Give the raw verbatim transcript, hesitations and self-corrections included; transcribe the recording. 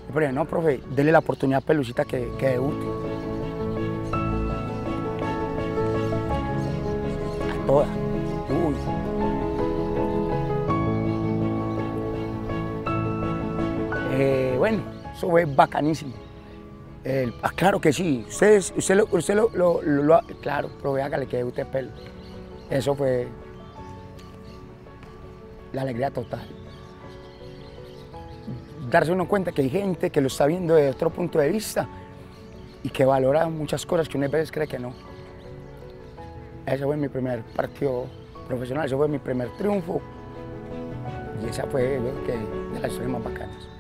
Yo le dije, no, profe, dele la oportunidad a Pelucita que, que debute. A toda. Uy. Eh, bueno, eso fue bacanísimo. El, ah, claro que sí, usted, usted, lo, usted lo, lo, lo, lo, claro, profe, hágale que debute Pelo. Eso fue la alegría total. Darse uno cuenta que hay gente que lo está viendo desde otro punto de vista y que valora muchas cosas que uno a veces cree que no. Ese fue mi primer partido profesional, ese fue mi primer triunfo y esa fue, yo creo que, de las historias más bacanas.